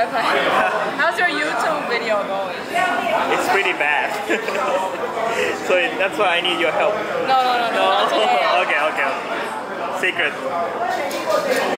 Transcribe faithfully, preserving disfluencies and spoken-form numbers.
perfect. How's your YouTube video going? It's pretty bad. So that's why I need your help. No, no, no, no. No? Not today. Okay, okay. Secret.